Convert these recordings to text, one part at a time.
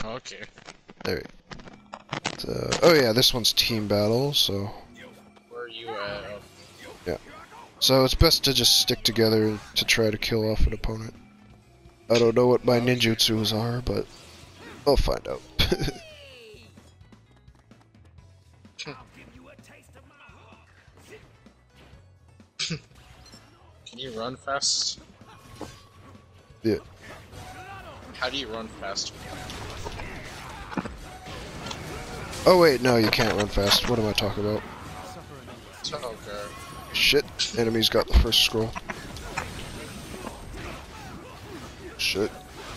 Okay. There. Oh yeah, this one's team battle, so Where are you at? Oh. yeah. So it's best to just stick together to try to kill off an opponent. I don't know what my ninjutsus are, but I'll find out. Can you run fast? Yeah. How do you run fast? Oh wait, no, you can't run fast. What am I talking about? Okay. Shit, enemy's got the first scroll. Shit.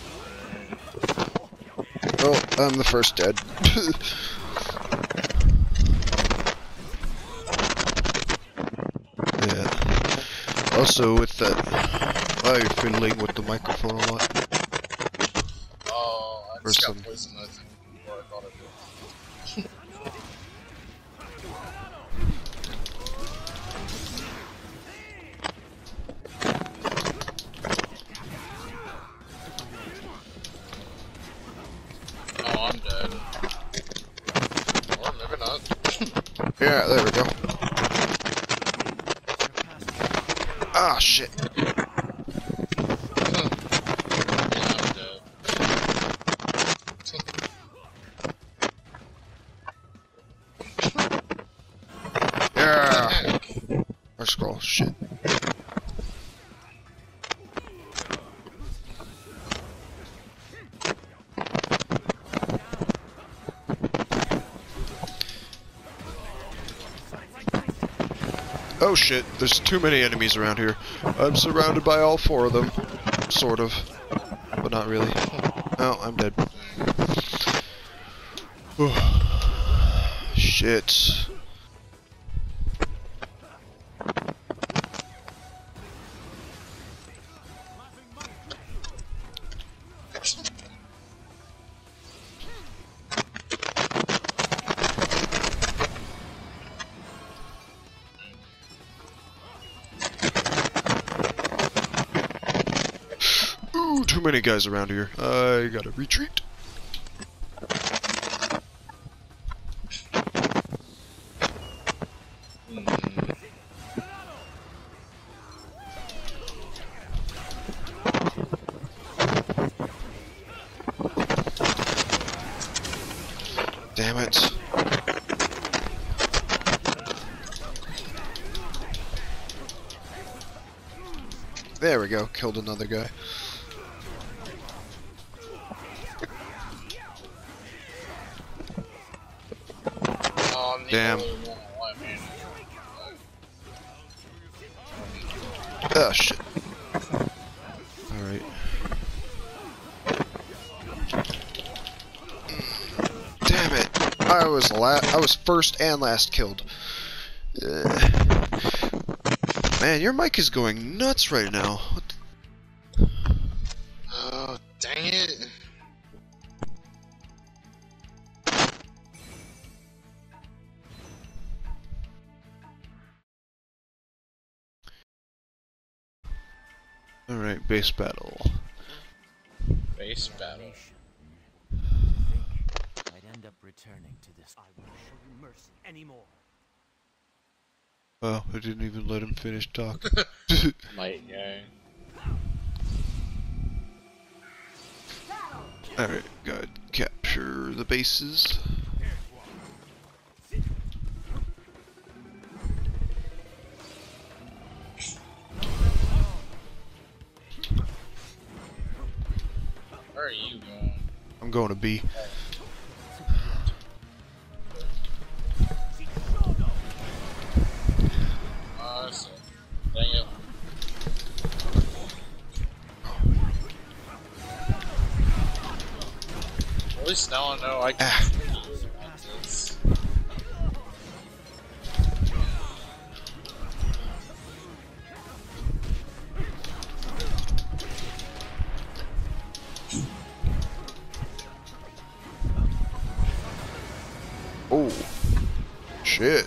Oh, I'm the first dead. Yeah. Also with that, I'm fiddling with the microphone a lot. Oh, I Or just got some- poisoned, I think, before I thought I did. Oh, I'm dead. Or maybe not. Yeah, there we go. Ah, shit. Yeah, I'm dead. Yeah. Our scroll, shit. Oh shit, there's too many enemies around here. I'm surrounded by all four of them. Sort of. But not really. Oh, I'm dead. Shit. Ooh, too many guys around here. I gotta retreat. Damn it. There we go, killed another guy. Oh, I'm the Damn. only one alive, man. Oh shit. Alright. Damn it. I was first and last killed. Man, your mic is going nuts right now. What the Oh, dang it. Alright, base battle. Base battle. I'd end up returning to this. I won't show you mercy anymore. Oh, I didn't even let him finish talking. Light guy. Alright, gotta capture the bases. Where are you going? I'm going to B. So, dang it. At least now I know I can use this. Oh. Shit.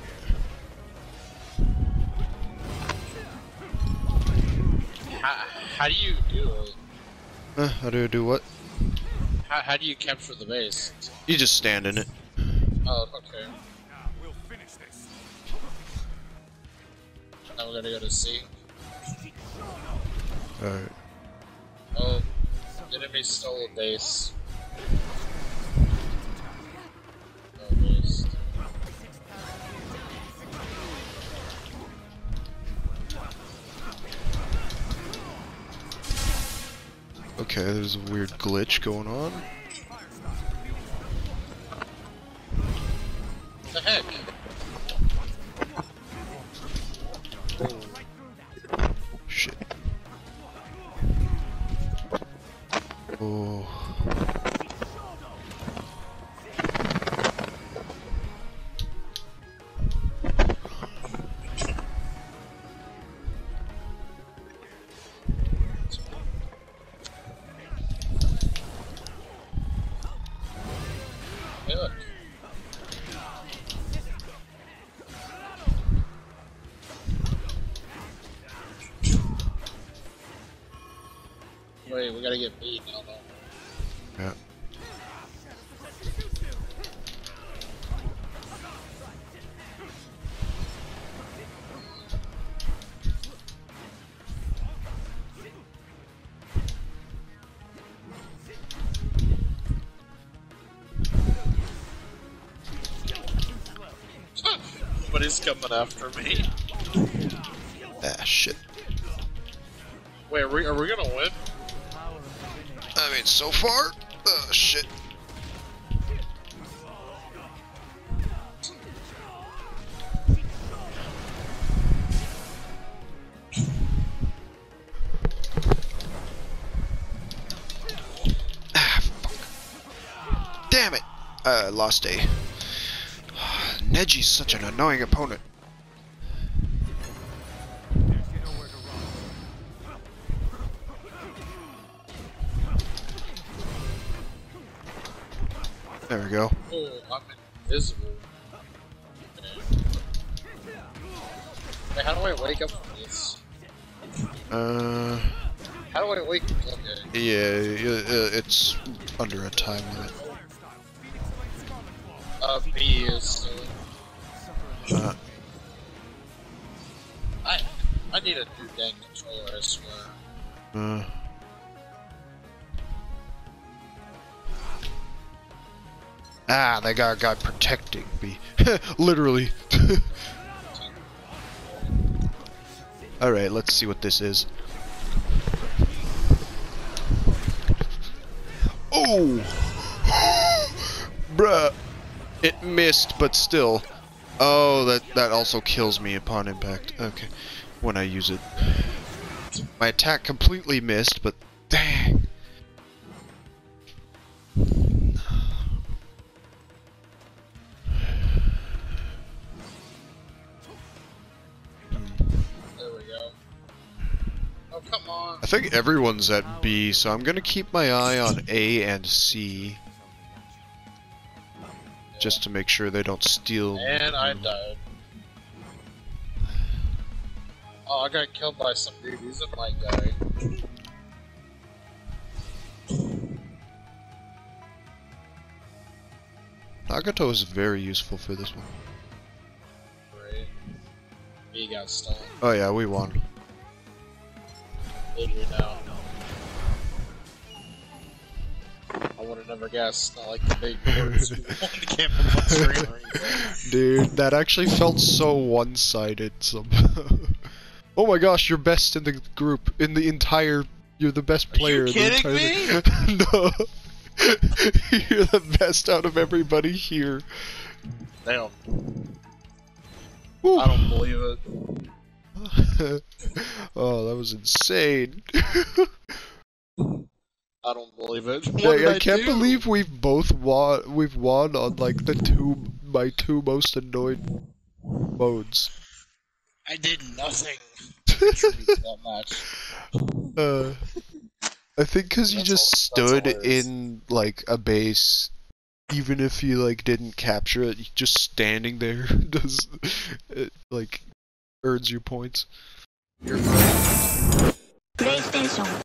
How do you do it? How do I do what? How do you capture the base? You just stand in it. Oh, okay. Now we're gonna go to C. Alright. Oh, enemy stole a base. No base. Okay, there's a weird glitch going on. What the heck? Shit. Oh. Hey, look. Wait, we gotta get beat now, though. Yeah. Somebody's coming after me. Ah, shit. Wait, are we gonna win? I mean, so far? Shit. Ah, fuck. Damn it! I lost A. Neji's such an annoying opponent. There we go. Oh, I'm invisible. Okay. Wait, how do I wake up from this? Uh, How do I wake up? Okay. yeah, it's under a time limit. B is. I need a new dang controller, I swear. Ah, they got a guy protecting me. Literally. Alright, let's see what this is. Oh! Bruh. It missed, but still. Oh, that also kills me upon impact. Okay. When I use it. My attack completely missed, but dang. There we go. Oh, come on. I think everyone's at B, so I'm gonna keep my eye on A and C. Just to make sure they don't steal. And I died. Oh, I got killed by some dude. He's a white guy. Nagato is very useful for this one. Great. He got stolen. Oh yeah, we won. Did we now? I would have never guessed. Not like the big boards. We won the game on screen or anything. Dude, that actually felt so one-sided. Oh my gosh, you're best in the group, in the entire. You're the best player. Are you kidding me? No. You're the best out of everybody here. Damn. Woo. I don't believe it. Oh, that was insane. I don't believe it. Like, I can't believe we've both won. We've won on like my two most annoyed modes. I did nothing to contribute to that match. I think because you just stood hilarious. in like a base, even if you like didn't capture it, just standing there does it like earns you points. You're right. PlayStation